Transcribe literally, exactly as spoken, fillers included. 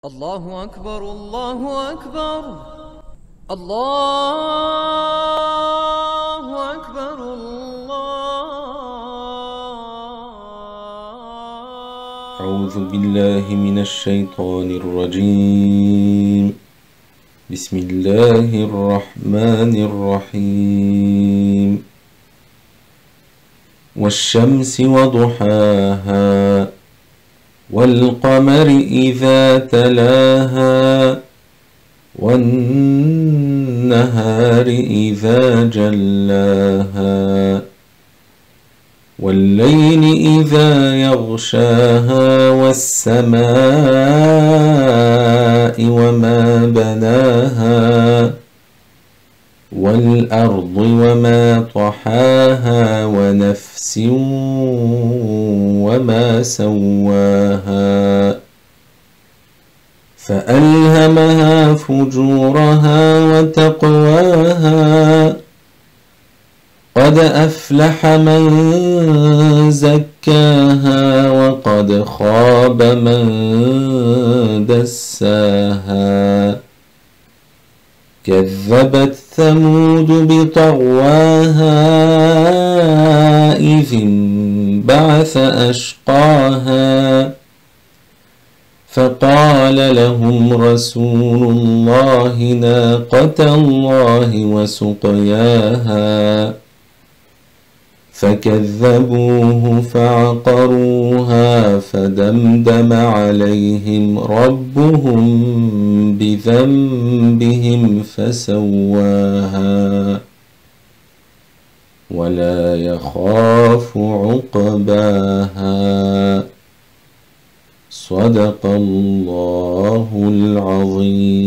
الله أكبر الله أكبر الله أكبر الله. أعوذ بالله من الشيطان الرجيم. بسم الله الرحمن الرحيم. والشمس وضحاها والقمر إذا تلاها والنهار إذا جلاها والليل إذا يغشاها والسماء وما بناها والأرض وما طحاها ونفس وما سواها فألهمها فجورها وتقواها قد أفلح من زكاها وقد خاب من دساها كذبت ثمود بطغواها إذ انبعث أشقاها فقال لهم رسول الله ناقة الله وسقياها فكذبوه فعقروها فدمدم عليهم ربهم بذنبهم فسواها ولا يخاف عقباها. صدق الله العظيم.